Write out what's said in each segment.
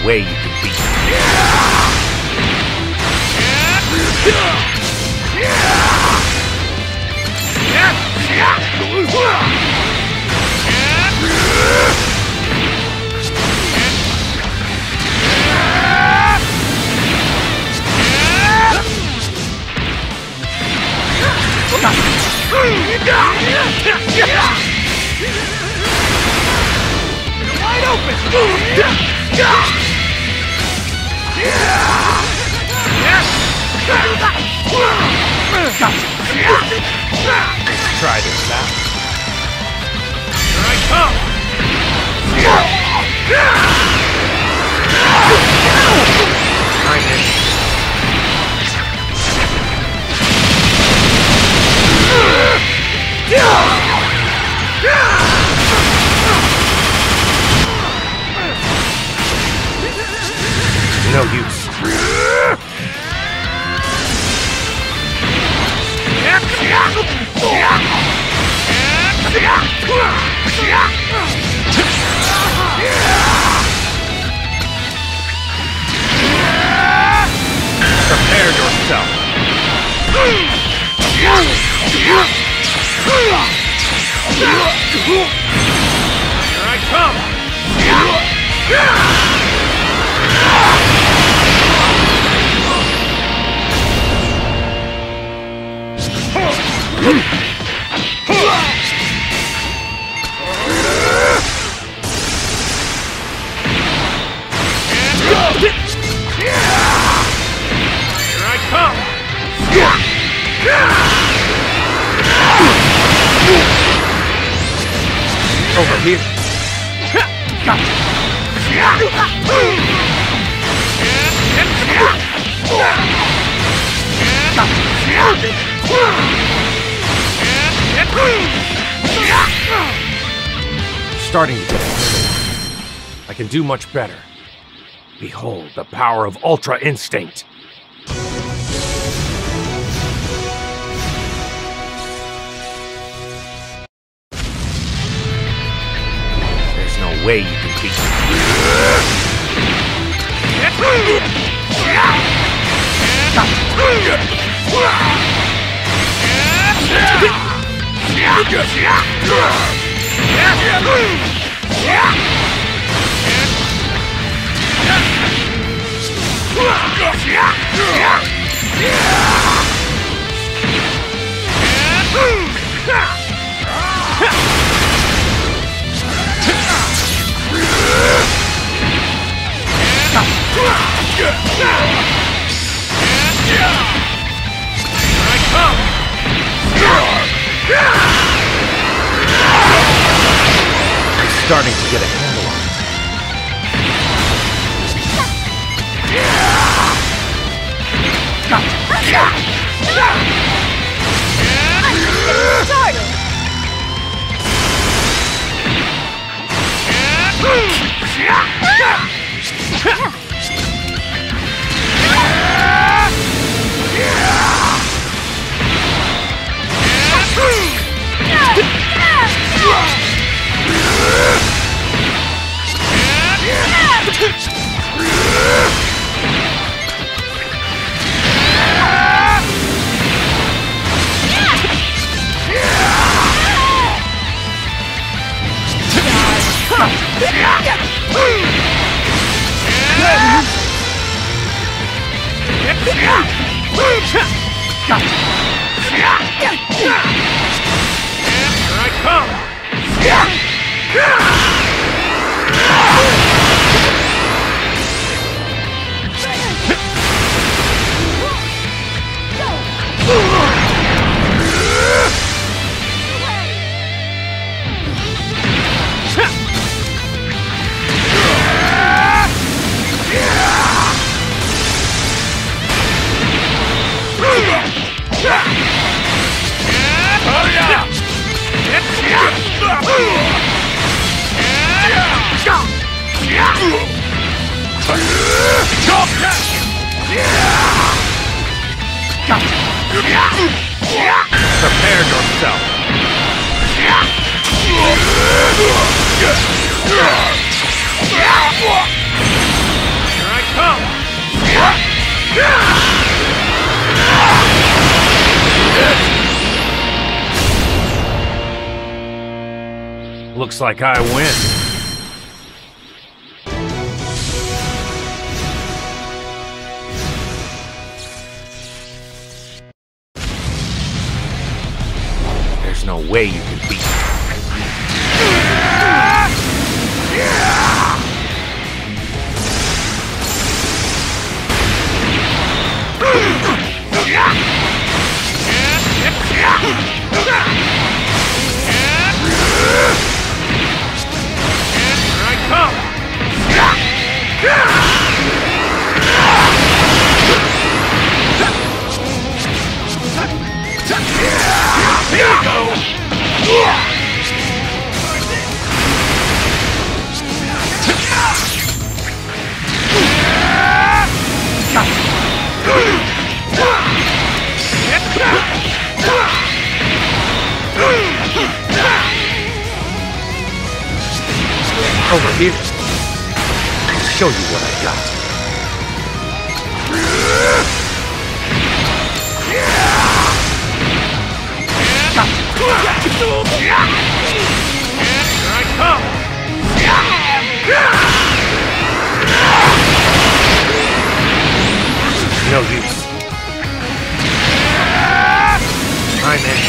way you can beat me. Wide open! Try this now. Here I come! No use. Prepare yourself. Here I come. Over here. Starting to get it. I can do much better. Behold the power of Ultra Instinct. There's no way you can beat me. Starting to get a handle on it. Prepare yourself. Looks like I win. There's no way you can beat me. Over here. I'll show you what I got. Here I come! No use. I'm in.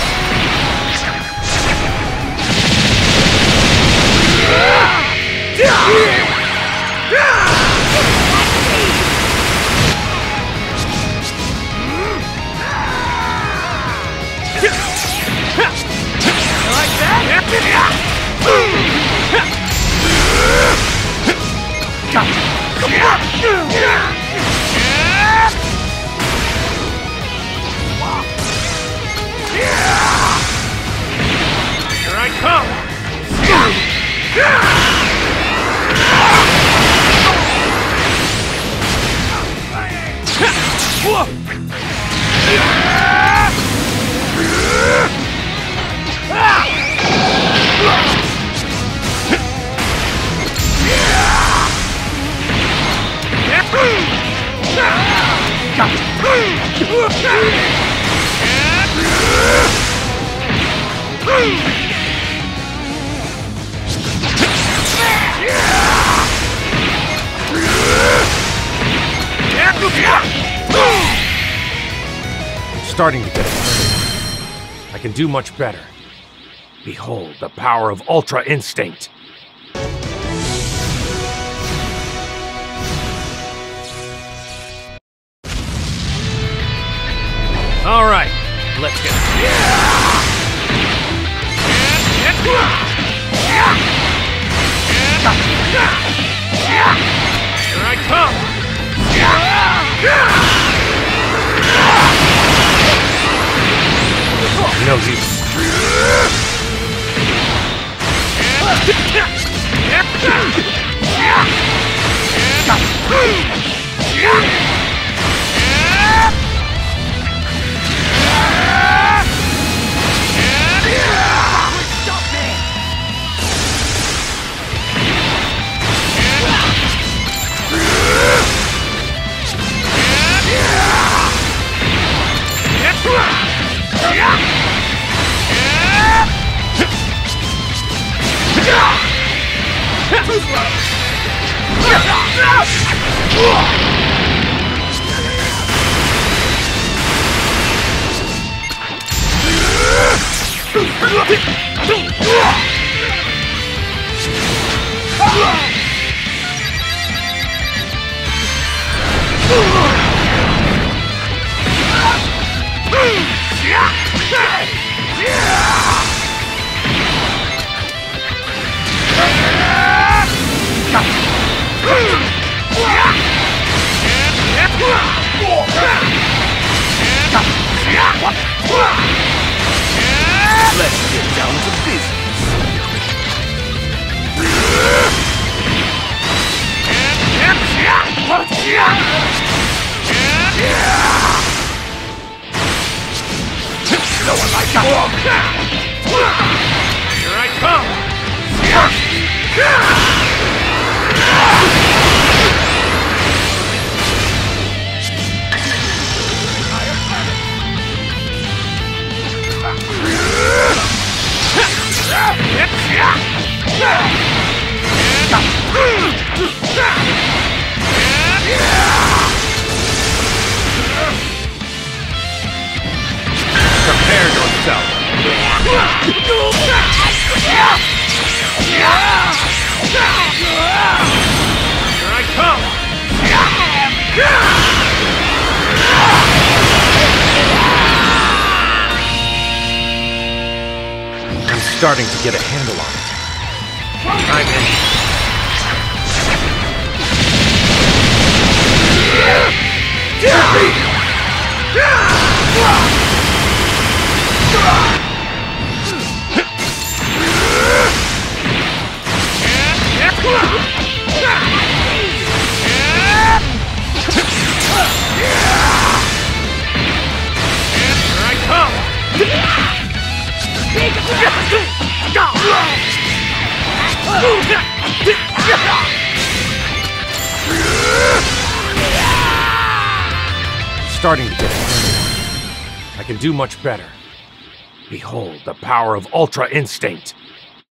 Like that? Here I come! I'm starting to get it. I can do much better. Behold the power of Ultra Instinct. All right, let's get it. Here I come! No use. Let's get down to business. No one like that. Here I come. starting to get a handle on it. I'm in. Starting to get a handle on it. I can do much better. Behold the power of Ultra Instinct.